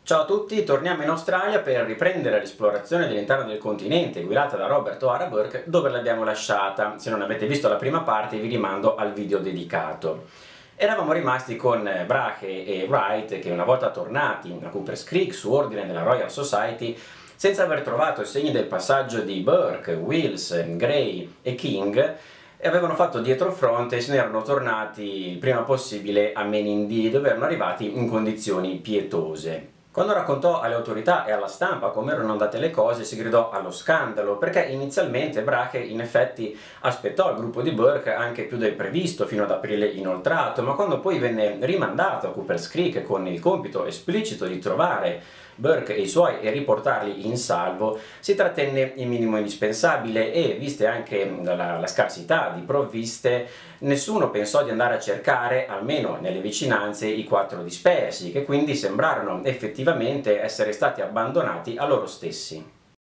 Ciao a tutti, torniamo in Australia per riprendere l'esplorazione all'interno del continente guidata da Robert O'Hara Burke dove l'abbiamo lasciata. Se non avete visto la prima parte vi rimando al video dedicato. Eravamo rimasti con Brahe e Wright che una volta tornati a Cooper's Creek su ordine della Royal Society, senza aver trovato i segni del passaggio di Burke, Wills, Gray e King, e avevano fatto dietrofront e se ne erano tornati il prima possibile a Menindee, dove erano arrivati in condizioni pietose. Quando raccontò alle autorità e alla stampa come erano andate le cose si gridò allo scandalo, perché inizialmente Brahe in effetti aspettò il gruppo di Burke anche più del previsto fino ad aprile inoltrato, ma quando poi venne rimandato a Cooper's Creek con il compito esplicito di trovare Burke e i suoi e riportarli in salvo, si trattenne il minimo indispensabile e, viste anche la scarsità di provviste, nessuno pensò di andare a cercare, almeno nelle vicinanze, i 4 dispersi, che quindi sembrarono effettivamente essere stati abbandonati a loro stessi.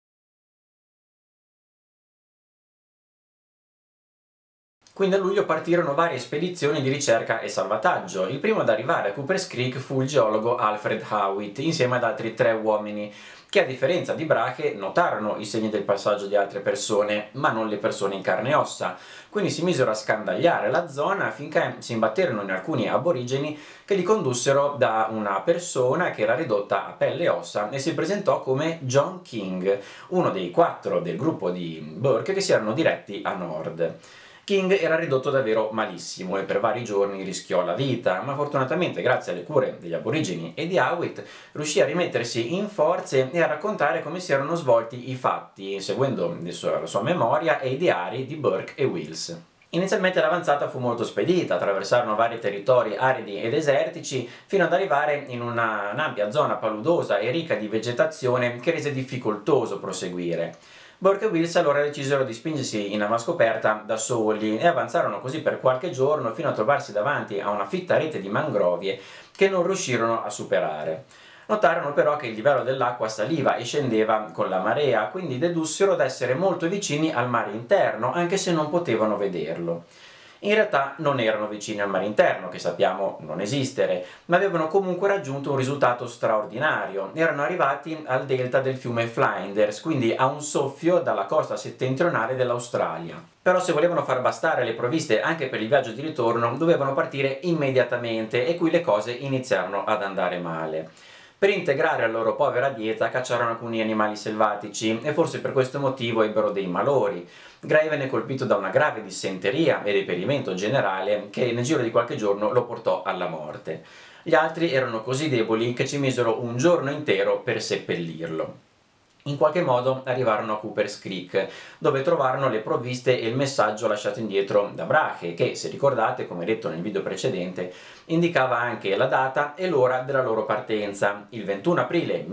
Quindi a luglio partirono varie spedizioni di ricerca e salvataggio. Il primo ad arrivare a Cooper's Creek fu il geologo Alfred Howitt, insieme ad altri 3 uomini, che a differenza di Brahe notarono i segni del passaggio di altre persone, ma non le persone in carne e ossa, quindi si misero a scandagliare la zona finché si imbatterono in alcuni aborigeni che li condussero da una persona che era ridotta a pelle e ossa e si presentò come John King, uno dei 4 del gruppo di Burke che si erano diretti a nord. King era ridotto davvero malissimo e per vari giorni rischiò la vita, ma fortunatamente grazie alle cure degli aborigeni e di Howitt riuscì a rimettersi in forze e a raccontare come si erano svolti i fatti, seguendo la sua memoria e i diari di Burke e Wills. Inizialmente l'avanzata fu molto spedita, attraversarono vari territori aridi e desertici fino ad arrivare in un'ampia zona paludosa e ricca di vegetazione che rese difficoltoso proseguire. Burke e Wills allora decisero di spingersi in avanscoperta da soli e avanzarono così per qualche giorno fino a trovarsi davanti a una fitta rete di mangrovie che non riuscirono a superare. Notarono però che il livello dell'acqua saliva e scendeva con la marea, quindi dedussero d'essere molto vicini al mare interno, anche se non potevano vederlo. In realtà non erano vicini al mare interno, che sappiamo non esistere, ma avevano comunque raggiunto un risultato straordinario. Erano arrivati al delta del fiume Flinders, quindi a un soffio dalla costa settentrionale dell'Australia. Però se volevano far bastare le provviste anche per il viaggio di ritorno, dovevano partire immediatamente e qui le cose iniziarono ad andare male. Per integrare la loro povera dieta cacciarono alcuni animali selvatici e forse per questo motivo ebbero dei malori. Gray venne colpito da una grave dissenteria e deperimento generale che nel giro di qualche giorno lo portò alla morte. Gli altri erano così deboli che ci misero un giorno intero per seppellirlo. In qualche modo arrivarono a Cooper's Creek, dove trovarono le provviste e il messaggio lasciato indietro da Brahe, che, se ricordate, come detto nel video precedente, indicava anche la data e l'ora della loro partenza, il 21 aprile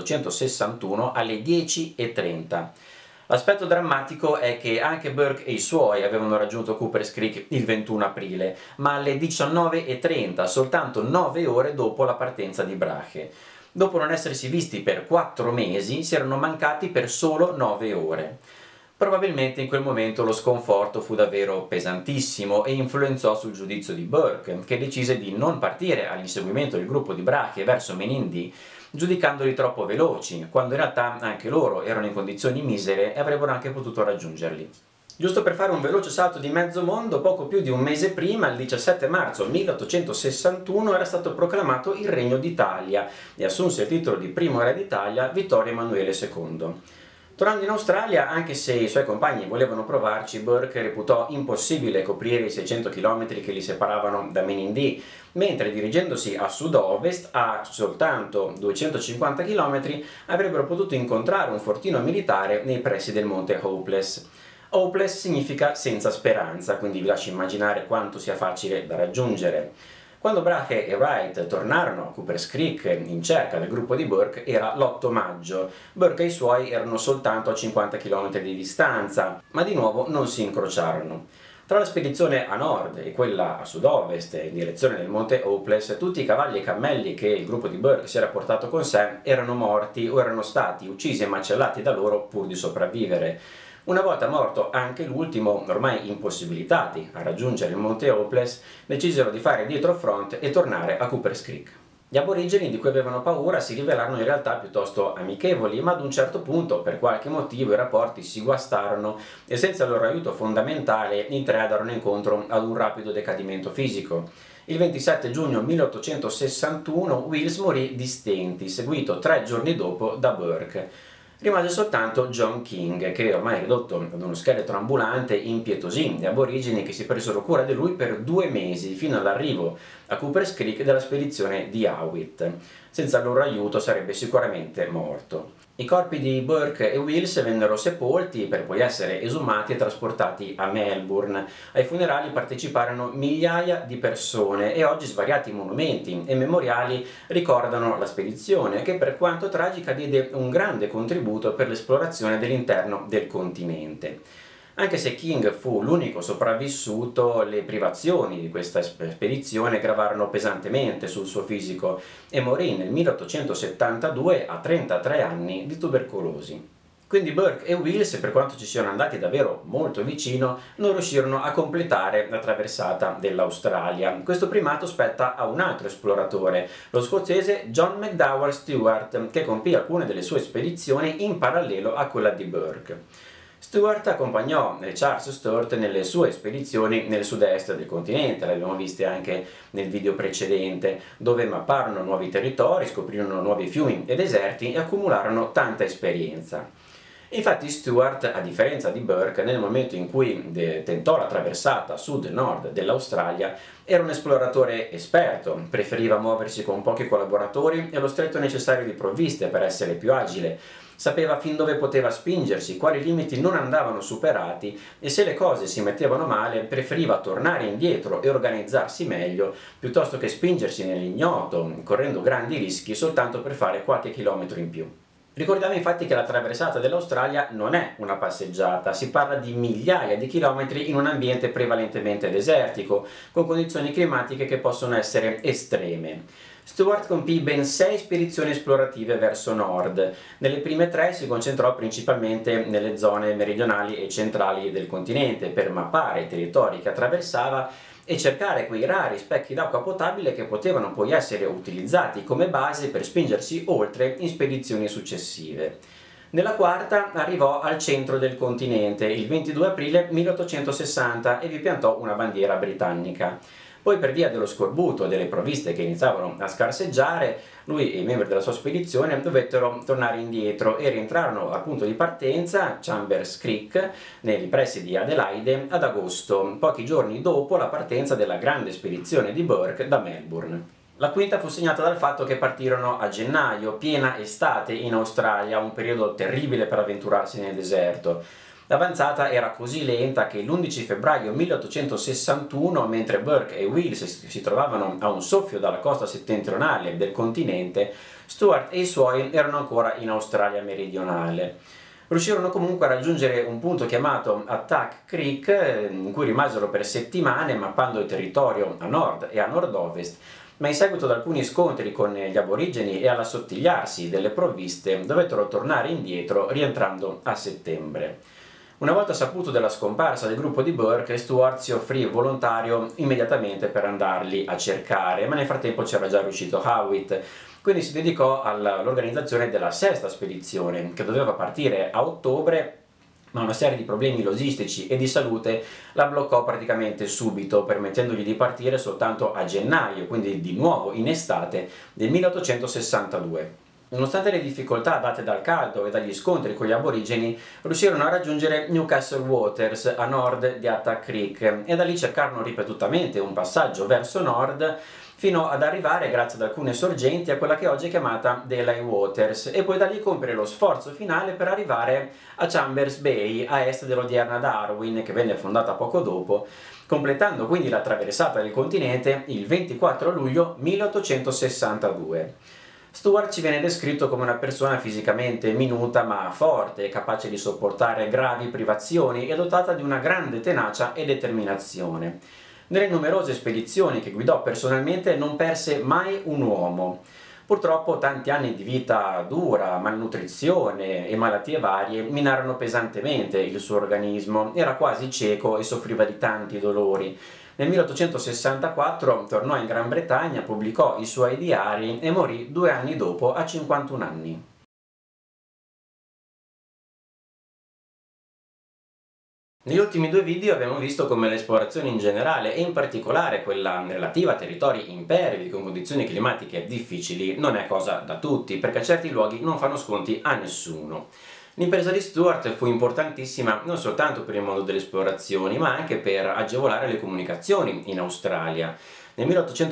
1861 alle 10:30. L'aspetto drammatico è che anche Burke e i suoi avevano raggiunto Cooper's Creek il 21 aprile, ma alle 19:30, soltanto 9 ore dopo la partenza di Brahe. Dopo non essersi visti per 4 mesi, si erano mancati per solo 9 ore. Probabilmente in quel momento lo sconforto fu davvero pesantissimo e influenzò sul giudizio di Burke, che decise di non partire all'inseguimento del gruppo di Brahe verso Menindee, giudicandoli troppo veloci, quando in realtà anche loro erano in condizioni misere e avrebbero anche potuto raggiungerli. Giusto per fare un veloce salto di mezzo mondo, poco più di un mese prima, il 17 marzo 1861, era stato proclamato il Regno d'Italia e assunse il titolo di primo re d'Italia Vittorio Emanuele II. Tornando in Australia, anche se i suoi compagni volevano provarci, Burke reputò impossibile coprire i 600 km che li separavano da Menindee, mentre dirigendosi a sud-ovest, a soltanto 250 km, avrebbero potuto incontrare un fortino militare nei pressi del monte Hopeless. Hopeless significa senza speranza, quindi vi lascio immaginare quanto sia facile da raggiungere. Quando Brahe e Wright tornarono a Cooper's Creek in cerca del gruppo di Burke era l'8 maggio. Burke e i suoi erano soltanto a 50 km di distanza, ma di nuovo non si incrociarono. Tra la spedizione a nord e quella a sud-ovest, in direzione del monte Hopeless, tutti i cavalli e cammelli che il gruppo di Burke si era portato con sé erano morti o erano stati uccisi e macellati da loro pur di sopravvivere. Una volta morto anche l'ultimo, ormai impossibilitati a raggiungere il monte Hopeless, decisero di fare dietrofront e tornare a Cooper's Creek. Gli aborigeni di cui avevano paura si rivelarono in realtà piuttosto amichevoli, ma ad un certo punto, per qualche motivo, i rapporti si guastarono e senza il loro aiuto fondamentale i tre andarono incontro ad un rapido decadimento fisico. Il 27 giugno 1861 Wills morì di stenti, seguito 3 giorni dopo da Burke. Rimase soltanto John King, che ormai ridotto ad uno scheletro ambulante impietosì gli aborigeni che si presero cura di lui per 2 mesi, fino all'arrivo a Cooper's Creek della spedizione di Howitt. Senza il loro aiuto sarebbe sicuramente morto. I corpi di Burke e Wills vennero sepolti per poi essere esumati e trasportati a Melbourne. Ai funerali parteciparono migliaia di persone e oggi svariati monumenti e memoriali ricordano la spedizione che, per quanto tragica, diede un grande contributo per l'esplorazione dell'interno del continente. Anche se King fu l'unico sopravvissuto, le privazioni di questa spedizione gravarono pesantemente sul suo fisico e morì nel 1872 a 33 anni di tubercolosi. Quindi Burke e Wills, per quanto ci siano andati davvero molto vicino, non riuscirono a completare la traversata dell'Australia. Questo primato spetta a un altro esploratore, lo scozzese John McDowell Stuart, che compì alcune delle sue spedizioni in parallelo a quella di Burke. Stuart accompagnò Charles Sturt nelle sue spedizioni nel sud-est del continente, l'abbiamo viste anche nel video precedente, dove mapparono nuovi territori, scoprirono nuovi fiumi e deserti e accumularono tanta esperienza. Infatti Stuart, a differenza di Burke, nel momento in cui tentò la traversata sud-nord dell'Australia, era un esploratore esperto, preferiva muoversi con pochi collaboratori e lo stretto necessario di provviste per essere più agile. Sapeva fin dove poteva spingersi, quali limiti non andavano superati e se le cose si mettevano male preferiva tornare indietro e organizzarsi meglio piuttosto che spingersi nell'ignoto, correndo grandi rischi soltanto per fare qualche chilometro in più. Ricordiamo infatti che la traversata dell'Australia non è una passeggiata, si parla di migliaia di chilometri in un ambiente prevalentemente desertico, con condizioni climatiche che possono essere estreme. Stuart compì ben 6 spedizioni esplorative verso nord. Nelle prime 3 si concentrò principalmente nelle zone meridionali e centrali del continente per mappare i territori che attraversava e cercare quei rari specchi d'acqua potabile che potevano poi essere utilizzati come base per spingersi oltre in spedizioni successive. Nella quarta arrivò al centro del continente il 22 aprile 1860 e vi piantò una bandiera britannica. Poi, per via dello scorbuto e delle provviste che iniziavano a scarseggiare, lui e i membri della sua spedizione dovettero tornare indietro e rientrarono al punto di partenza, Chambers Creek, nei pressi di Adelaide, ad agosto, pochi giorni dopo la partenza della grande spedizione di Burke da Melbourne. La quinta fu segnata dal fatto che partirono a gennaio, piena estate in Australia, un periodo terribile per avventurarsi nel deserto. L'avanzata era così lenta che l'11 febbraio 1861, mentre Burke e Wills si trovavano a un soffio dalla costa settentrionale del continente, Stuart e i suoi erano ancora in Australia meridionale. Riuscirono comunque a raggiungere un punto chiamato Attack Creek, in cui rimasero per settimane mappando il territorio a nord e a nord-ovest, ma in seguito ad alcuni scontri con gli aborigeni e all'assottigliarsi delle provviste dovettero tornare indietro rientrando a settembre. Una volta saputo della scomparsa del gruppo di Burke, Stuart si offrì volontario immediatamente per andarli a cercare, ma nel frattempo c'era già riuscito Howitt, quindi si dedicò all'organizzazione della sesta spedizione, che doveva partire a ottobre, ma una serie di problemi logistici e di salute la bloccò praticamente subito, permettendogli di partire soltanto a gennaio, quindi di nuovo in estate del 1862. Nonostante le difficoltà date dal caldo e dagli scontri con gli aborigeni, riuscirono a raggiungere Newcastle Waters a nord di Attack Creek e da lì cercarono ripetutamente un passaggio verso nord fino ad arrivare, grazie ad alcune sorgenti, a quella che oggi è chiamata Delay Waters e poi da lì compiere lo sforzo finale per arrivare a Chambers Bay a est dell'odierna Darwin, che venne fondata poco dopo, completando quindi la traversata del continente il 24 luglio 1862. Stuart ci viene descritto come una persona fisicamente minuta ma forte, capace di sopportare gravi privazioni e dotata di una grande tenacia e determinazione. Nelle numerose spedizioni che guidò personalmente non perse mai un uomo. Purtroppo tanti anni di vita dura, malnutrizione e malattie varie minarono pesantemente il suo organismo, era quasi cieco e soffriva di tanti dolori. Nel 1864 tornò in Gran Bretagna, pubblicò i suoi diari e morì 2 anni dopo a 51 anni. Negli ultimi due video abbiamo visto come l'esplorazione in generale, e in particolare quella relativa a territori impervi con condizioni climatiche difficili, non è cosa da tutti, perché certi luoghi non fanno sconti a nessuno. L'impresa di Stuart fu importantissima non soltanto per il mondo delle esplorazioni, ma anche per agevolare le comunicazioni in Australia. Nel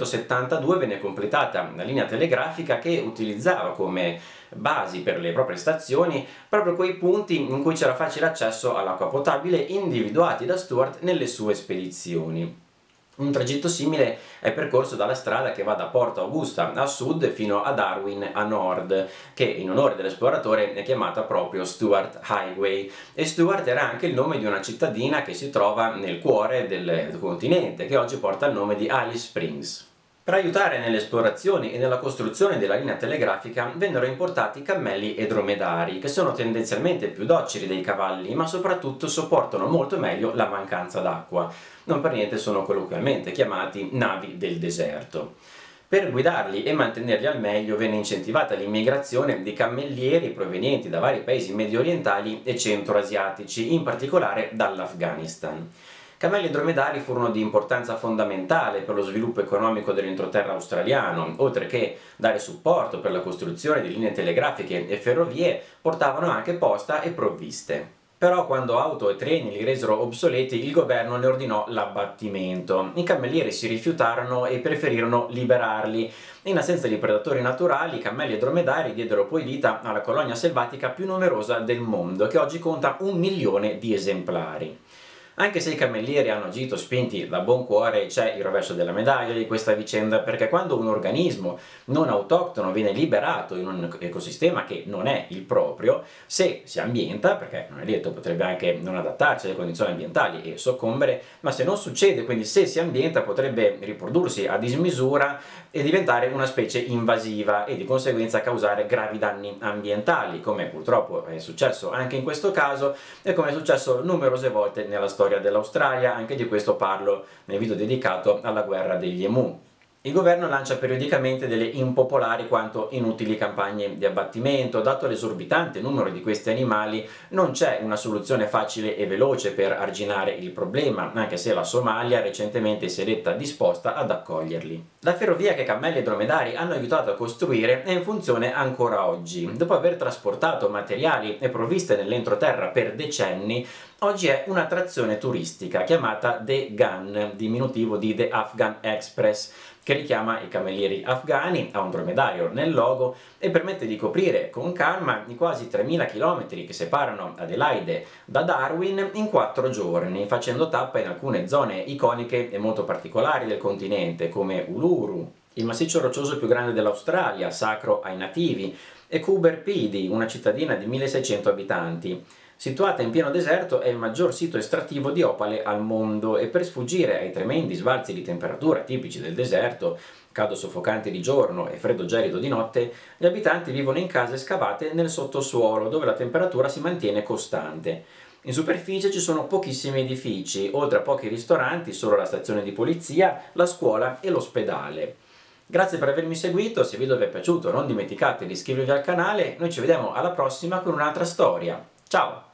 1872 venne completata la linea telegrafica che utilizzava come basi per le proprie stazioni proprio quei punti in cui c'era facile accesso all'acqua potabile individuati da Stuart nelle sue spedizioni. Un tragitto simile è percorso dalla strada che va da Porto Augusta a sud fino a Darwin a nord, che in onore dell'esploratore è chiamata proprio Stuart Highway, e Stuart era anche il nome di una cittadina che si trova nel cuore del continente, che oggi porta il nome di Alice Springs. Per aiutare nelle esplorazioni e nella costruzione della linea telegrafica vennero importati cammelli e dromedari, che sono tendenzialmente più docili dei cavalli, ma soprattutto sopportano molto meglio la mancanza d'acqua. Non per niente sono colloquialmente chiamati navi del deserto. Per guidarli e mantenerli al meglio venne incentivata l'immigrazione di cammellieri provenienti da vari paesi mediorientali e centroasiatici, in particolare dall'Afghanistan. Cammelli e dromedari furono di importanza fondamentale per lo sviluppo economico dell'entroterra australiano, oltre che dare supporto per la costruzione di linee telegrafiche e ferrovie, portavano anche posta e provviste. Però quando auto e treni li resero obsoleti, il governo ne ordinò l'abbattimento. I cammellieri si rifiutarono e preferirono liberarli. In assenza di predatori naturali, i cammelli e dromedari diedero poi vita alla colonia selvatica più numerosa del mondo, che oggi conta 1 milione di esemplari. Anche se i cammellieri hanno agito spinti da buon cuore, c'è il rovescio della medaglia di questa vicenda, perché quando un organismo non autoctono viene liberato in un ecosistema che non è il proprio, se si ambienta, perché non è detto, potrebbe anche non adattarsi alle condizioni ambientali e soccombere, ma se non succede, quindi se si ambienta, potrebbe riprodursi a dismisura e diventare una specie invasiva e di conseguenza causare gravi danni ambientali, come purtroppo è successo anche in questo caso e come è successo numerose volte nella storia dell'Australia. Anche di questo parlo nel video dedicato alla guerra degli emu. Il governo lancia periodicamente delle impopolari quanto inutili campagne di abbattimento. Dato l'esorbitante numero di questi animali, non c'è una soluzione facile e veloce per arginare il problema, anche se la Somalia recentemente si è detta disposta ad accoglierli. La ferrovia che cammelli e dromedari hanno aiutato a costruire è in funzione ancora oggi. Dopo aver trasportato materiali e provviste nell'entroterra per decenni, oggi è un'attrazione turistica chiamata The Gun, diminutivo di The Afghan Express, che richiama i cammellieri afghani, ha un dromedario nel logo e permette di coprire con calma i quasi 3000 km che separano Adelaide da Darwin in 4 giorni, facendo tappa in alcune zone iconiche e molto particolari del continente, come Uluru, il massiccio roccioso più grande dell'Australia, sacro ai nativi, e Coober Pedy, una cittadina di 1600 abitanti. Situata in pieno deserto, è il maggior sito estrattivo di opale al mondo e per sfuggire ai tremendi sbalzi di temperatura tipici del deserto, caldo soffocante di giorno e freddo gelido di notte, gli abitanti vivono in case scavate nel sottosuolo, dove la temperatura si mantiene costante. In superficie ci sono pochissimi edifici, oltre a pochi ristoranti, solo la stazione di polizia, la scuola e l'ospedale. Grazie per avermi seguito, se il video vi è piaciuto non dimenticate di iscrivervi al canale, noi ci vediamo alla prossima con un'altra storia. Ciao!